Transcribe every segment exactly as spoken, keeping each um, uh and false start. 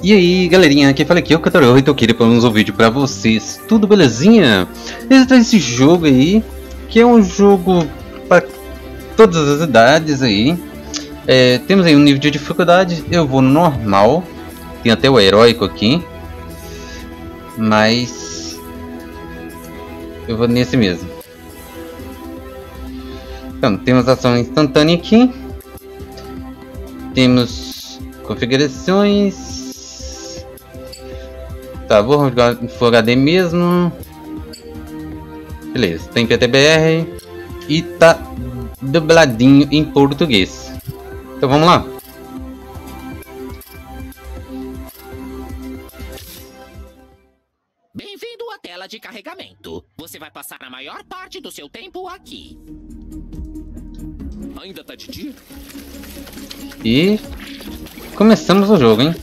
E aí galerinha, quem fala aqui é o Catarô e tô aqui para um vídeo pra vocês. Tudo belezinha? Esse, esse jogo aí, que é um jogo para todas as idades aí. É, temos aí um nível de dificuldade, eu vou no normal. Tem até o heróico aqui, mas eu vou nesse mesmo. Então, temos ação instantânea aqui. Temos configurações. Tá, vou jogar Full H D mesmo. Beleza, tem P T B R e tá dubladinho em português. Então vamos lá. Bem-vindo à tela de carregamento. Você vai passar a maior parte do seu tempo aqui. Ainda tá de dia? E começamos o jogo, hein?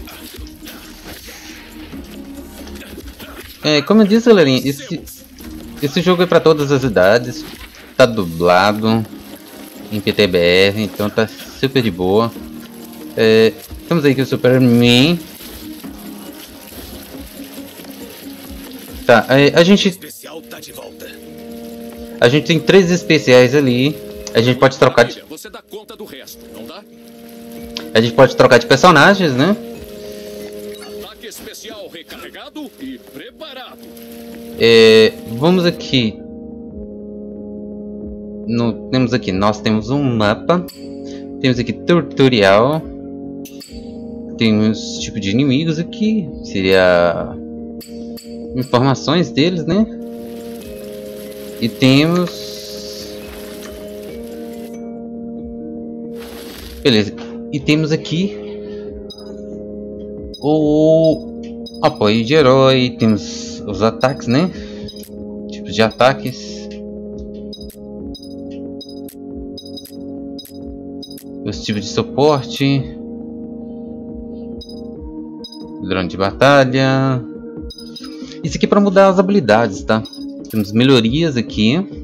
É, como eu disse, galerinha, esse, esse jogo é para todas as idades. Tá dublado em P T B R, então tá super de boa. É, temos aí aqui o Superman. Tá, é, a gente a gente tem três especiais ali. A gente pode trocar de... Você dá conta do resto, não dá? A gente pode trocar de personagens, né? Ataque especial recarregado e preparado. É, vamos aqui. No, temos aqui, nós temos um mapa. Temos aqui tutorial. Temos tipo de inimigos aqui. Seria informações deles, né? E temos... Beleza. E temos aqui o apoio de herói. Temos os ataques, né? Tipos de ataques. Os tipos de suporte. Drone de batalha. Isso aqui é para mudar as habilidades, tá? Temos melhorias aqui.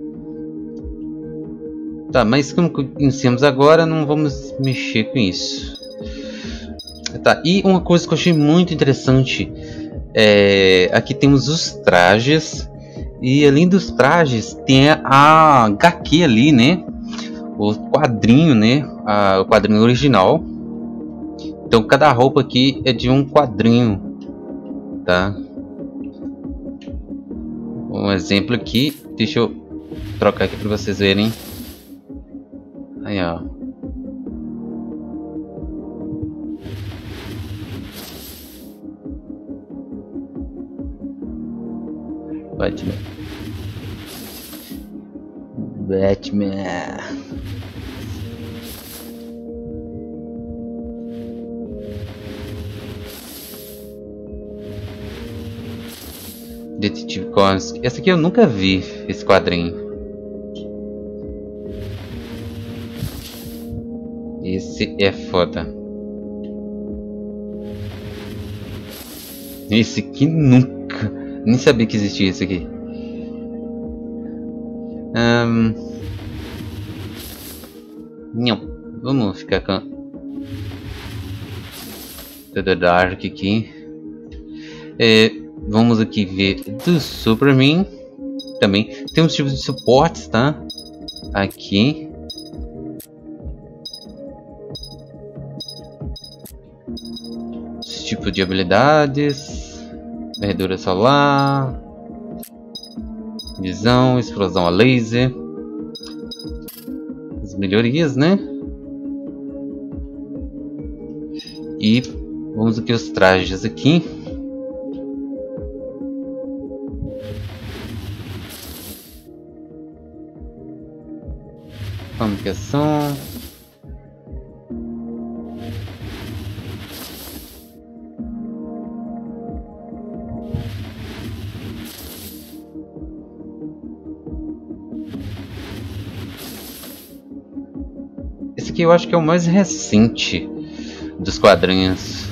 Tá, mas como iniciamos agora, não vamos mexer com isso. Tá, e uma coisa que eu achei muito interessante é... Aqui temos os trajes. E além dos trajes, tem a H Q ali, né? O quadrinho, né? A, o quadrinho original. Então cada roupa aqui é de um quadrinho, tá? Um exemplo aqui, deixa eu trocar aqui para vocês verem. Aí, ó. Batman. Batman. Detetive Comics. Essa aqui eu nunca vi, esse quadrinho. Esse é foda. Esse aqui nunca. Nem sabia que existia esse aqui. Um... Não. Vamos ficar com The Dark aqui. É, vamos aqui ver do Superman. Também temos tipos de suportes, tá? Aqui. Tipo de habilidades, varredura solar, visão, explosão a laser, as melhorias, né? E vamos aqui os trajes aqui. Comunicação. Esse aqui eu acho que é o mais recente dos quadrinhos.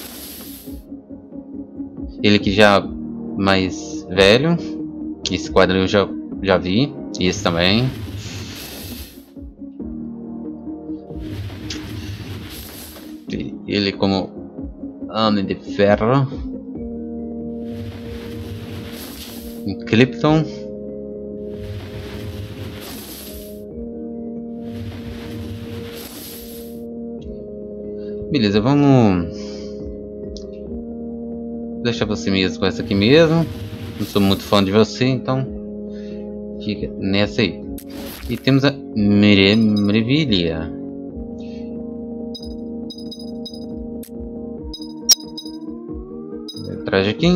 Ele que já mais velho. Esse quadrinho eu já, já vi. E esse também. Ele como Homem de Ferro. Um Krypton. Beleza, vamos deixar você mesmo com essa aqui mesmo. Não sou muito fã de você, então fica nessa aí. E temos a Maravilha. Traje aqui.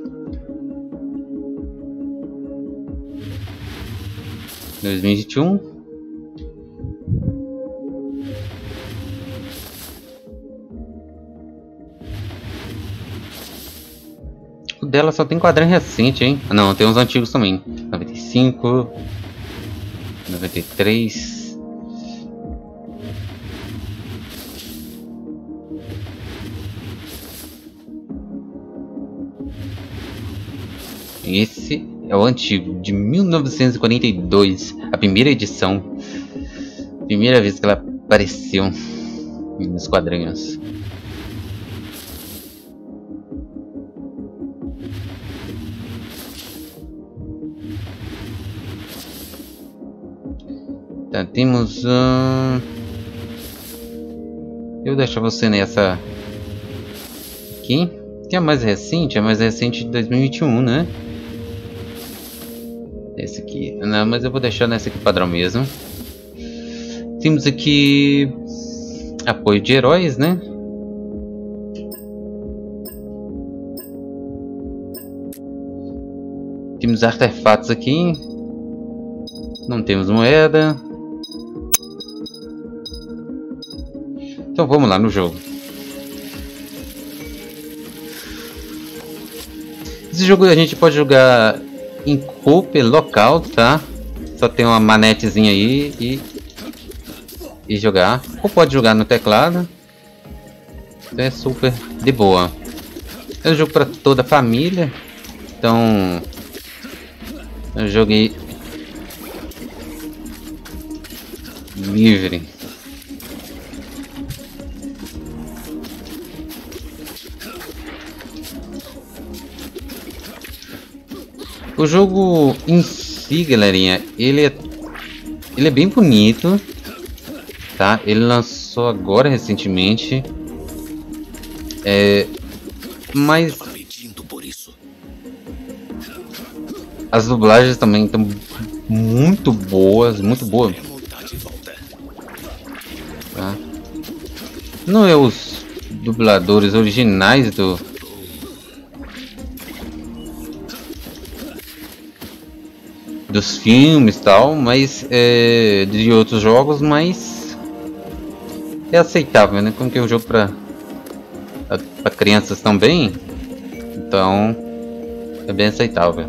dois mil e vinte e um. O dela só tem quadrinho recente, hein? Ah, não, tem uns antigos também. noventa e cinco, noventa e três. Esse é o antigo, de mil novecentos e quarenta e dois, a primeira edição. Primeira vez que ela apareceu nos quadrinhos. Tá, temos... Uh... Eu vou deixar você nessa aqui. Que é a mais recente, é a mais recente de dois mil e vinte e um, né? Esse aqui, não, mas eu vou deixar nessa aqui padrão mesmo. Temos aqui apoio de heróis, né? Temos artefatos aqui. Não temos moeda. Então vamos lá no jogo. Esse jogo a gente pode jogar em coop local, tá? Só tem uma manetezinha aí e, e jogar. Ou pode jogar no teclado. Então é super de boa. É um jogo para toda a família. Então eu joguei livre. O jogo em si, galerinha, ele é, ele é bem bonito, tá? Ele lançou agora recentemente, é, mas as dublagens também estão muito boas, muito boas. Tá? Não é os dubladores originais do dos filmes e tal, mas é, de outros jogos, mas é aceitável, né? Como que é um jogo para para crianças também, então é bem aceitável.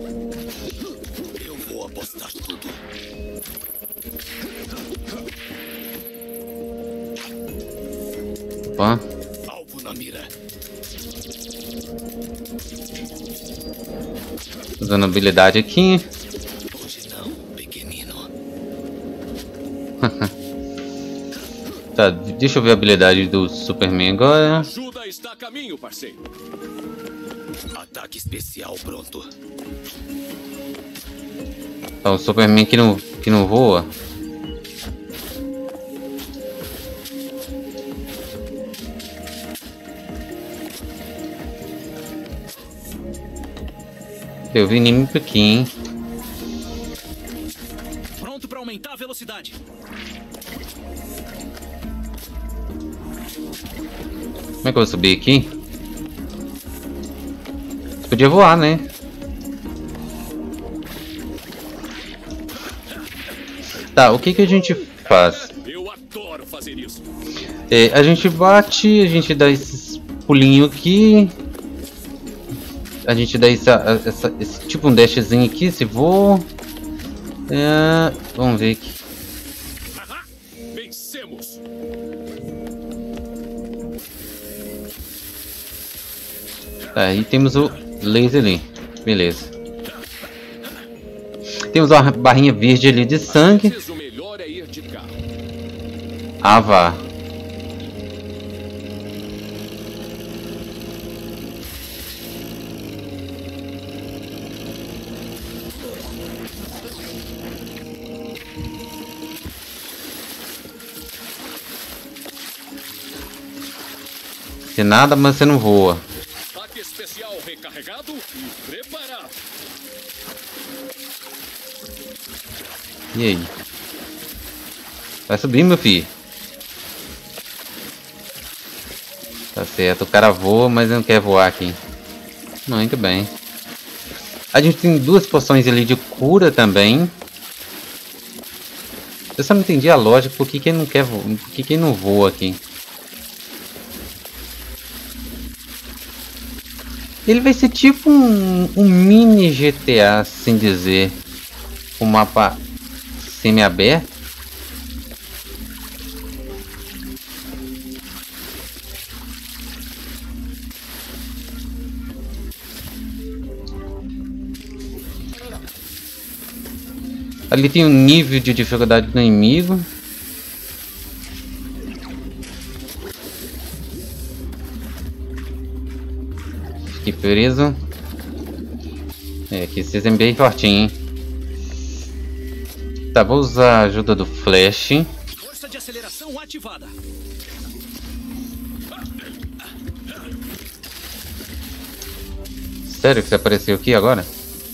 Eu vou apostar tudo. Opa. Alvo na mira. Usando habilidade aqui. Tá, deixa eu ver a habilidade do Superman agora. Ajuda está a caminho, parceiro. Ataque especial pronto. Tá, o Superman que não, que não voa. Eu vi inimigo aqui, hein? Pronto para aumentar a velocidade. Como é que eu vou subir aqui? Podia voar, né? Tá, o que que a gente faz? Eu adoro fazer isso. É, a gente bate, a gente dá esses pulinhos aqui. A gente dá essa, essa, esse tipo um dashzinho aqui, se voa. É, vamos ver aqui. Ahá, vencemos. Tá, aí temos o laser ali. Beleza. Temos uma barrinha verde ali de sangue. O melhor é ir de carro. Ah, vá. Você nada, mas você não voa. Ataque especial recarregado e preparado. E aí? Vai subir, meu filho. Tá certo, o cara voa, mas não quer voar aqui. Muito bem. A gente tem duas poções ali de cura também. Eu só não entendi a lógica, por que que ele não quer voar, por que que ele não voa aqui. Ele vai ser tipo um, um mini G T A, assim dizer. Um mapa semi-aberto. Ali tem um nível de dificuldade do inimigo. Fiquei preso. É, aqui vocês é bem fortinho, hein? Tá, vou usar a ajuda do Flash. Força de aceleração ativada. Sério que você apareceu aqui agora?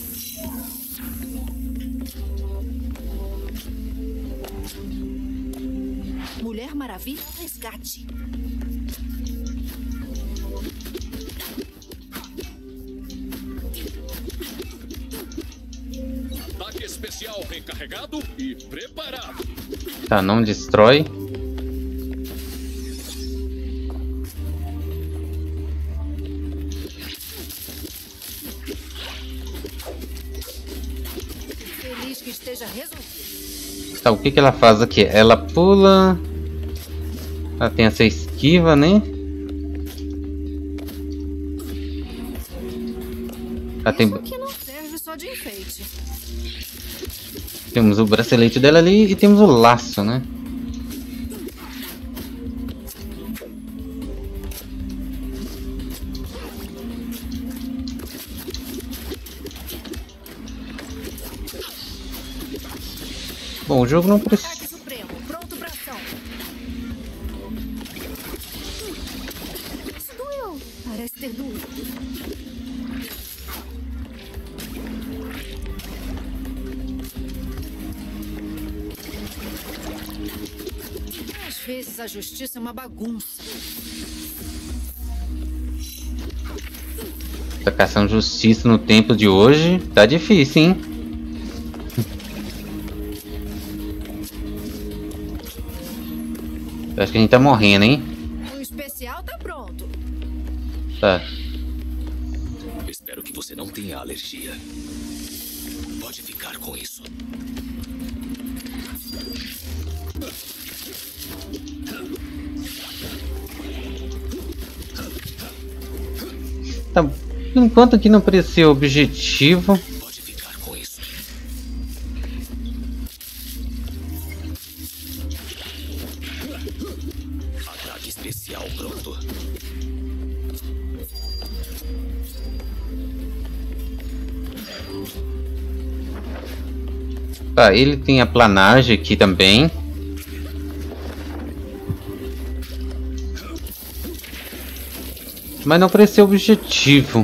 Mulher Maravilha, resgate. Ataque especial recarregado e preparado. Tá, não destrói. Feliz que esteja resolvido. Tá, o que que ela faz aqui? Ela pula. Ela tem essa esquiva, né? Ela tem... Isso aqui não serve só de enfeite. Temos o bracelete dela ali e temos o laço, né? Bom, o jogo não precisa... Ataque supremo, pronto pra ação. Isso doeu. Parece ter doído. Às vezes a justiça é uma bagunça. Tá caçando justiça no tempo de hoje. Tá difícil, hein? Eu acho que a gente tá morrendo, hein? O especial tá pronto. Tá. Espero que você não tenha alergia. Pode ficar com isso. Tá. Por enquanto aqui não apareceu objetivo. Pode ficar com isso. Ataque especial pronto. Tá, ele tem a planagem aqui também. Mas não apareceu objetivo.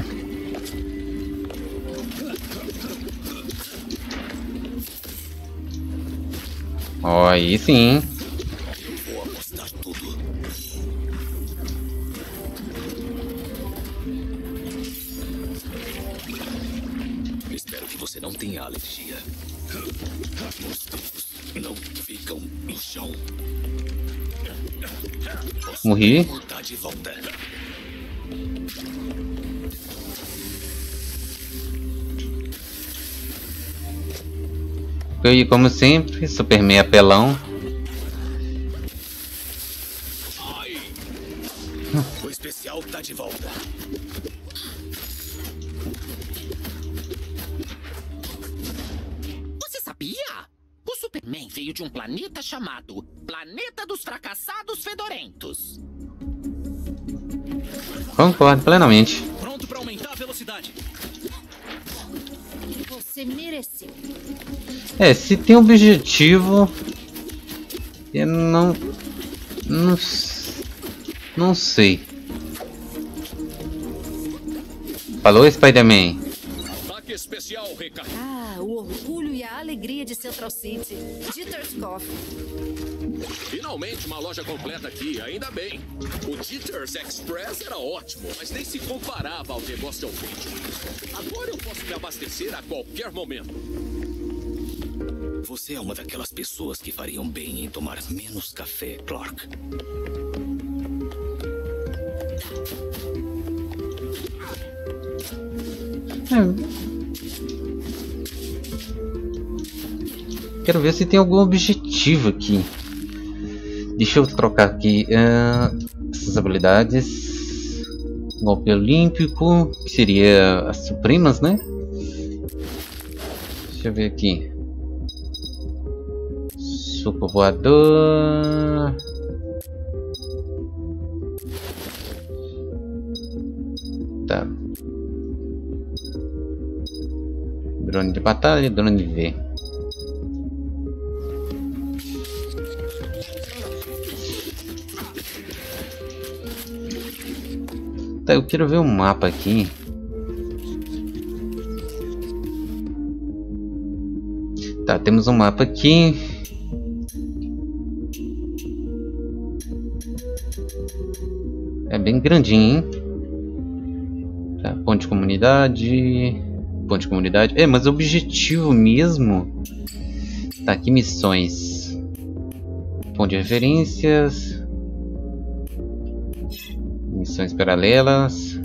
Ó, aí sim. Vou apostar tudo. Espero que você não tenha alergia. Os tempos não ficam no chão. Morri. Tá de volta. E como sempre, Superman apelão. Ai. O especial tá de volta. Você sabia? O Superman veio de um planeta chamado Planeta dos Fracassados Fedorentos. Concordo plenamente. Pronto pra aumentar a velocidade. Você mereceu. É, se tem objetivo, eu não, não, não sei. Falou, Spider-Man. Ataque especial, Ricardo. Ah, o orgulho e a alegria de Central City. Dieter's Coffee. Finalmente uma loja completa aqui, ainda bem. O Dieter's Express era ótimo, mas nem se comparava ao negócio ao peito. Agora eu posso me abastecer a qualquer momento. Você é uma daquelas pessoas que fariam bem em tomar menos café, Clark. Quero ver se tem algum objetivo aqui. Deixa eu trocar aqui uh, essas habilidades. Golpe olímpico, que seria as supremas, né? Deixa eu ver aqui. Super voador. Tá. Drone de batalha, drone de V. Tá, eu quero ver o mapa aqui. Tá, temos um mapa aqui. É bem grandinho, hein? Tá, ponto de comunidade. Ponto de comunidade. É, mas o objetivo mesmo. Tá aqui, missões. Ponto de referências. Missões paralelas.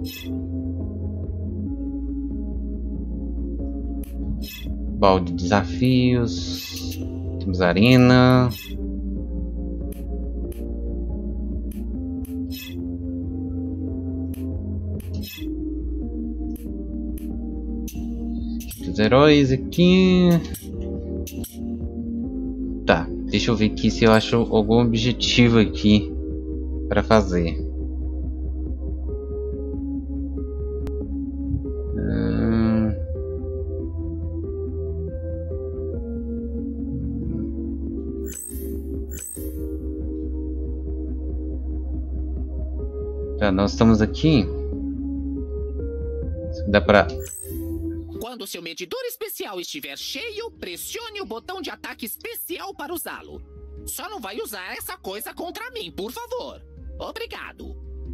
Balde de desafios. Temos arena. Os heróis aqui. Tá, deixa eu ver aqui se eu acho algum objetivo aqui para fazer. Hum... Tá, nós estamos aqui. Dá pra... Quando seu medidor especial estiver cheio, pressione o botão de ataque especial para usá-lo. Só não vai usar essa coisa contra mim, por favor. Obrigado.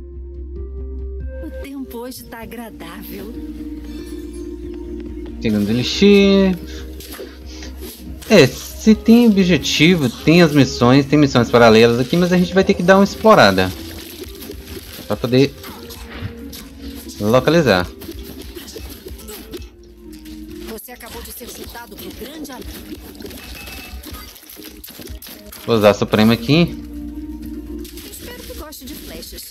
O tempo hoje tá agradável. Segundo elixir. É, se tem objetivo, tem as missões, tem missões paralelas aqui, mas a gente vai ter que dar uma explorada para poder localizar. Você acabou de ser chutado pro grande além. Vou usar a Suprema aqui. Espero que goste de flechas.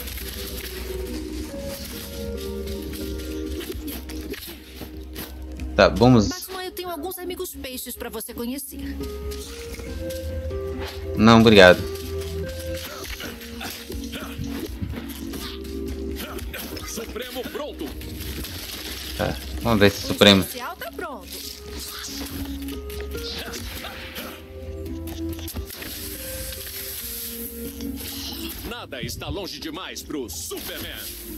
Tá, vamos. Batman, eu tenho alguns amigos peixes pra você conhecer. Não, obrigado. Supremo pronto. Tá, vamos ver esse Supremo. O especial tá pronto. Nada está longe demais pro Superman.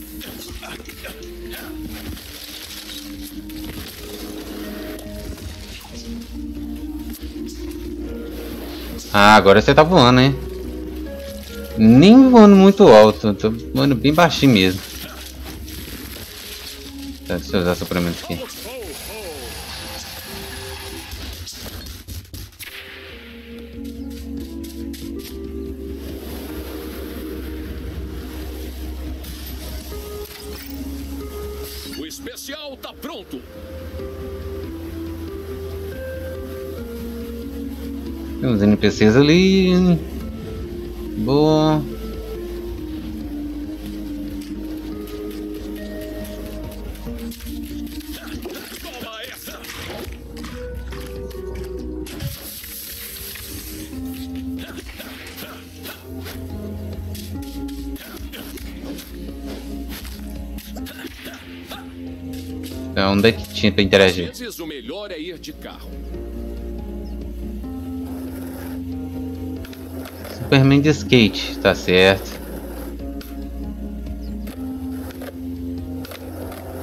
Ah, agora você tá voando, hein? Nem voando muito alto, tô voando bem baixinho mesmo. Tá, deixa eu usar Supremo aqui. O especial tá pronto. Tem uns N P Cs ali. Boa. Toma essa. Tá, onde é que tinha pra interagir? Às vezes o melhor é ir de carro. Superman de skate, tá certo.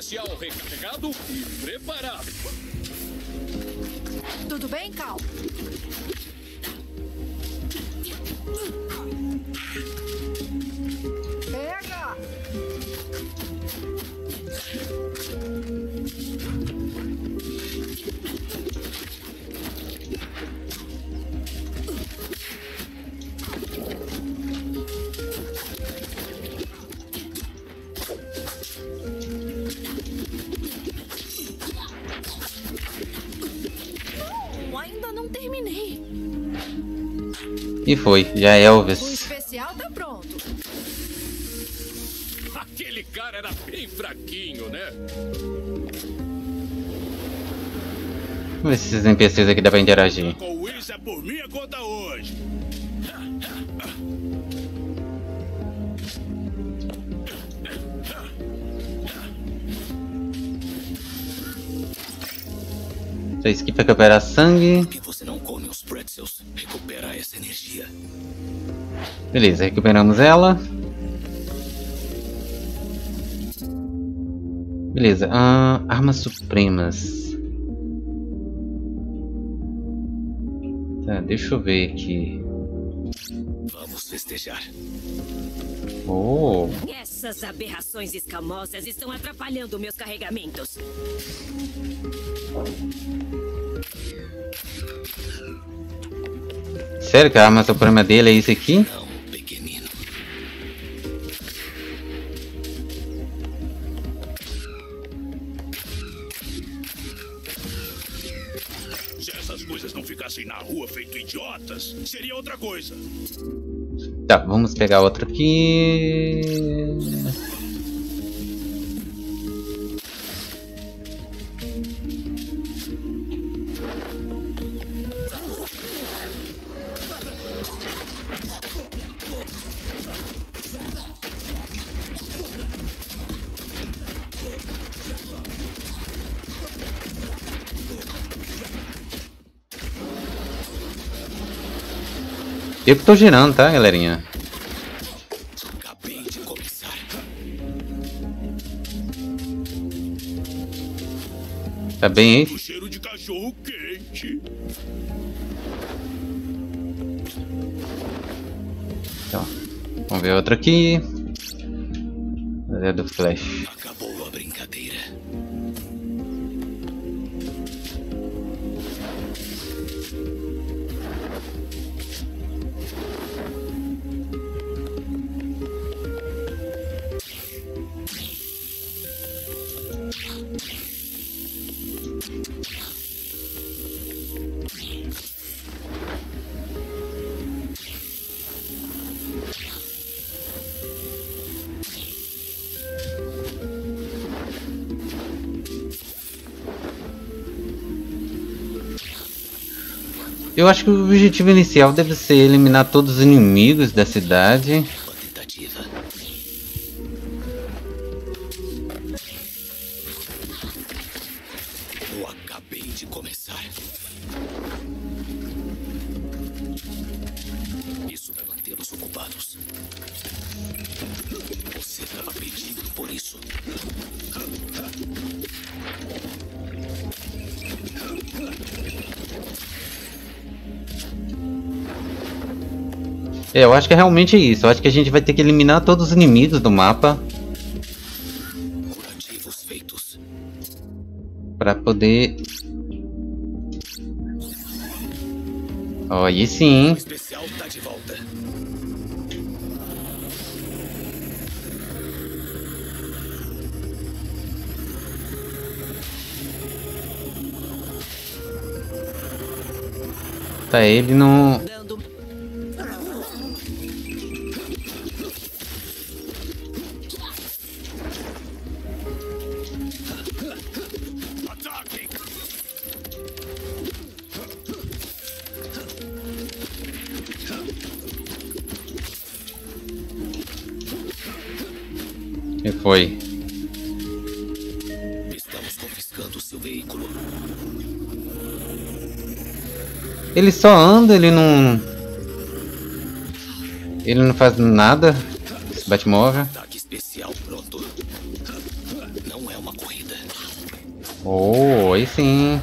especial recarregado e preparado. Tudo bem, Cal? Pega! Não, ainda não terminei. E foi, já é O Elvis. especial tá pronto. Aquele cara era bem fraquinho, né? Vamos ver se esses N P Cs aqui dá pra interagir. Com isso é por minha conta hoje. Então, isso aqui pra recuperar sangue. Por que você não come os pretzels? Recuperar essa energia. Beleza, recuperamos ela. Beleza, ah, armas supremas. Tá, deixa eu ver aqui. Vamos festejar. Oh, Essas aberrações escamosas estão atrapalhando meus carregamentos. sério que a arma suprema dele é isso aqui? Não, pequenino. Se essas coisas não ficassem na rua feito idiotas, seria outra coisa. Tá, vamos pegar outro aqui. Eu que tô girando, tá, galerinha? Acabei de começar. Tá bem aí? O cheiro de cachorro quente. Então, vamos ver outro aqui. É do Flash. Acabou a brincadeira. Eu acho que o objetivo inicial deve ser eliminar todos os inimigos da cidade. Uma tentativa. Eu acabei de começar. Isso vai mantê-los ocupados. Você estava pedindo por isso. É, eu acho que é realmente isso. Eu acho que a gente vai ter que eliminar todos os inimigos do mapa Curativos feitos. pra poder... Ó, aí sim. O especial tá de volta. Tá, ele não... Dando... Ataquem! que foi? Estamos confiscando seu veículo. Ele só anda, ele não... Ele não faz nada. Esse Batmóvel. Ataque especial pronto. Não é uma corrida. Oh, aí sim.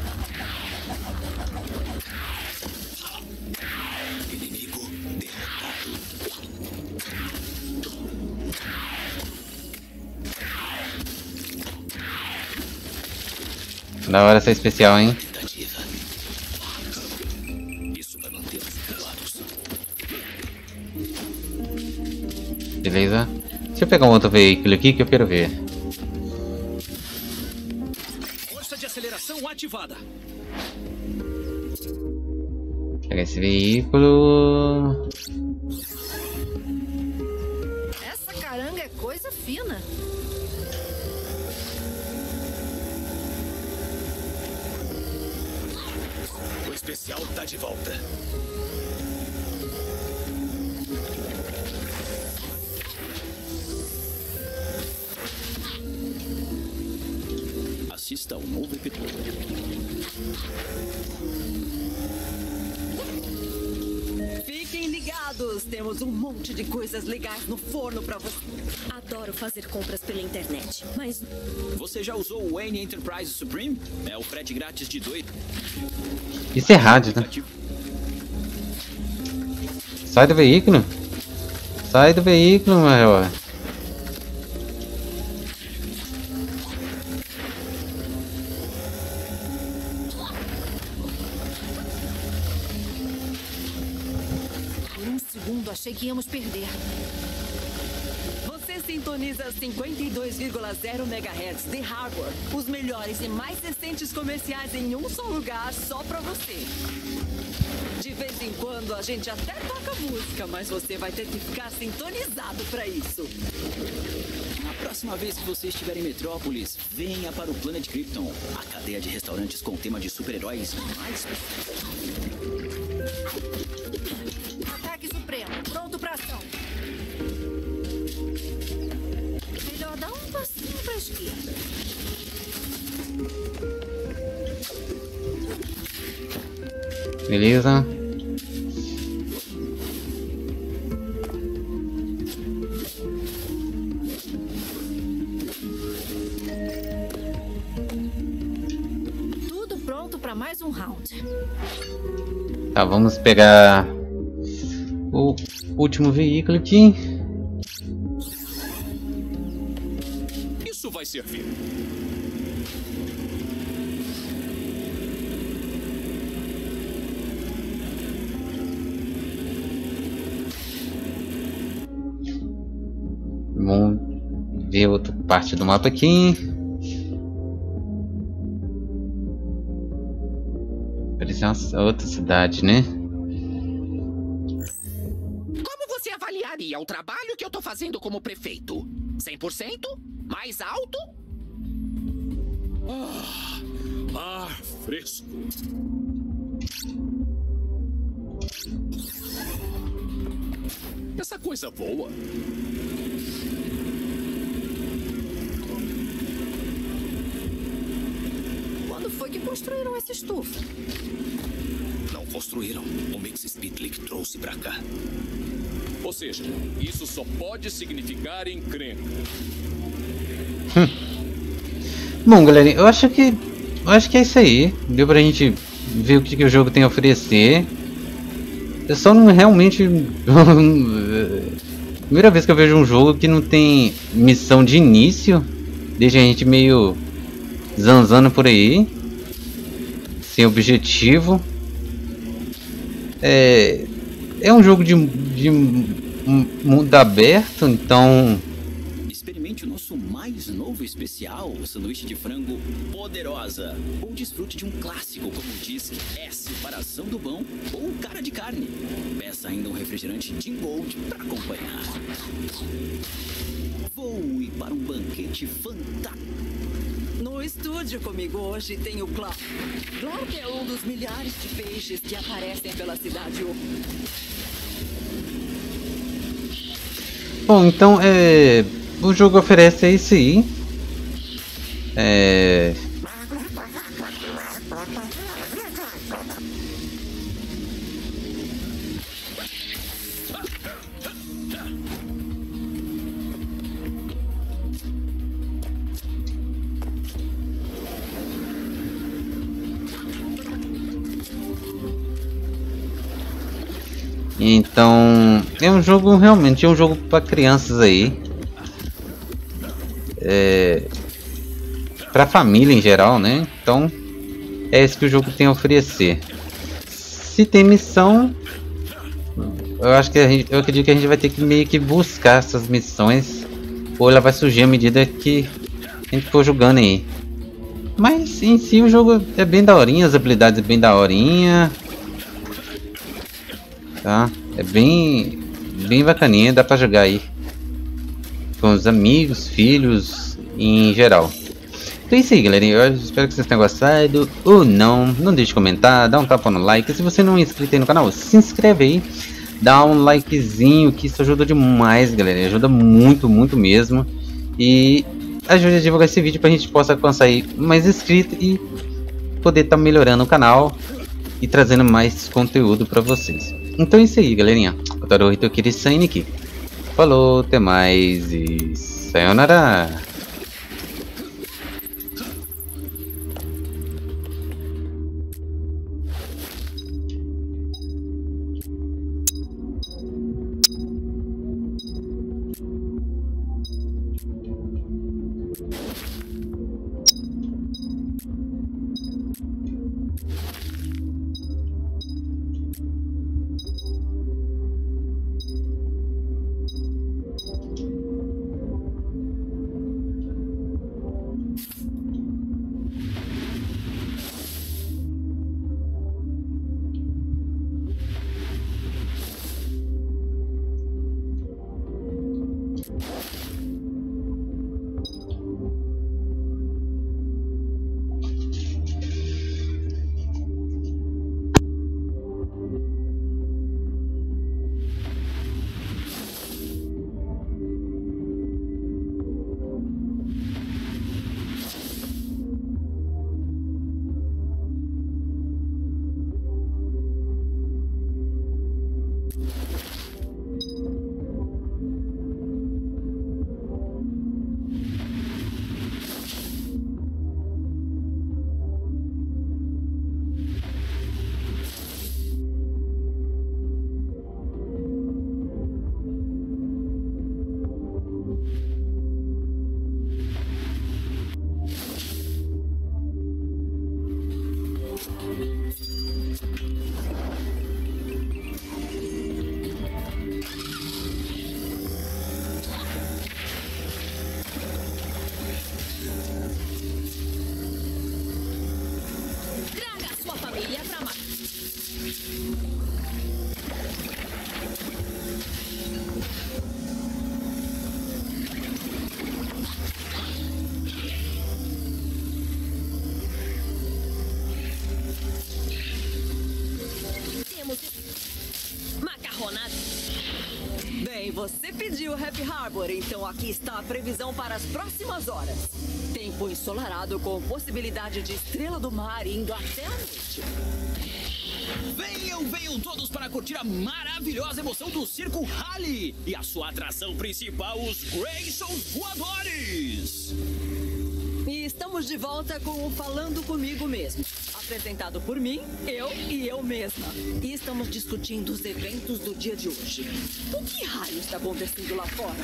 Da hora essa especial, hein? Beleza. Deixa eu pegar um outro veículo aqui que eu quero ver. Força de aceleração ativada. Pegar esse veículo. Essa caranga é coisa fina. O especial tá de volta. Assista ao novo episódio. Fiquem ligados, temos um monte de coisas legais no forno pra você. Adoro fazer compras pela internet, mas Você já usou o Wayne Enterprise Supreme? É o frete grátis de dois. Isso é rádio, né? Sai do veículo. Sai do veículo, maior. Por um segundo achei que íamos perder. Você sintoniza cinquenta e dois vírgula zero megahertz de hardware. Os melhores e mais recentes comerciais em um só lugar, só pra você. De vez em quando a gente até toca música, mas você vai ter que ficar sintonizado pra isso. Na próxima vez que você estiver em Metrópolis, venha para o Planet Krypton, a cadeia de restaurantes com tema de super-heróis mais... Ataque supremo, pronto pra ação. Melhor dar um passinho pra esquerda. Beleza. Tudo pronto pra mais um round. Tá, vamos pegar o último veículo aqui. Isso vai servir. Vamos ver outra parte do mapa aqui. Parece uma outra cidade, né? Como você avaliaria o trabalho que eu tô fazendo como prefeito? cem por cento? Mais alto? Ah, ar fresco. Essa coisa voa. Quando foi que construíram essa estufa? Não construíram. O Mix Spitlick trouxe pra cá. Ou seja, isso só pode significar encrenca. Bom, galera, eu acho que eu acho que é isso aí. Deu pra gente ver o que, que o jogo tem a oferecer. Eu só não realmente... Primeira vez que eu vejo um jogo que não tem missão de início. Deixa a gente meio zanzando por aí. Sem objetivo. É, é um jogo de, de mundo aberto, então... Experimente o nosso mais novo especial, o sanduíche de frango Poderosa. Ou desfrute de um clássico, como diz S para ação do bom ou cara de carne. Peça ainda um refrigerante Jim Gold para acompanhar. Voe para um banquete fantástico. No estúdio comigo hoje tem o Clark. Clark é um dos milhares de peixes que aparecem pela cidade hoje. Bom, então é... o jogo oferece isso aí. É... Então é um jogo, realmente é um jogo para crianças aí, é, para família em geral, né? Então é isso que o jogo tem a oferecer. Se tem missão, eu acho que a gente, eu acredito que a gente vai ter que meio que buscar essas missões, ou ela vai surgir à medida que a gente for jogando aí. Mas em si o jogo é bem daorinha, as habilidades é bem daorinha, tá? É bem, bem bacaninha, dá pra jogar aí com os amigos, filhos, em geral. Então é isso aí, galerinha. Eu espero que vocês tenham gostado ou não. Não deixe de comentar, dá um tapa no like. Se você não é inscrito aí no canal, se inscreve aí, dá um likezinho, que isso ajuda demais, galera. Ajuda muito, muito mesmo. E ajude a divulgar esse vídeo pra gente possa alcançar aí mais inscritos e poder estar tá melhorando o canal e trazendo mais conteúdo pra vocês. Então é isso aí, galerinha. O Taro Hitokiri saindo aqui. Falou, até mais e sayonara. Bem, você pediu Happy Harbor, então aqui está a previsão para as próximas horas. Tempo ensolarado com possibilidade de estrela do mar indo até a noite. Venham, venham todos para curtir a maravilhosa emoção do Circo Rally e a sua atração principal, os Graysons Voadores. E estamos de volta com o Falando Comigo Mesmo, apresentado por mim, eu e eu mesma. E estamos discutindo os eventos do dia de hoje. O que raio está acontecendo lá fora?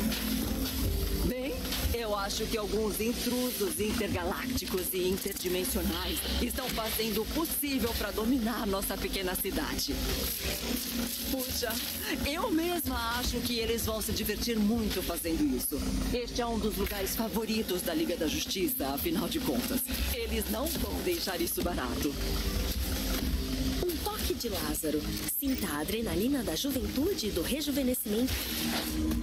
Bem, eu acho que alguns intrusos intergalácticos e interdimensionais estão fazendo o possível para dominar nossa pequena cidade. Puxa, eu mesma acho que eles vão se divertir muito fazendo isso. Este é um dos lugares favoritos da Liga da Justiça, afinal de contas. Eles não vão deixar isso barato. Um toque de Lázaro. Sinta a adrenalina da juventude e do rejuvenescimento.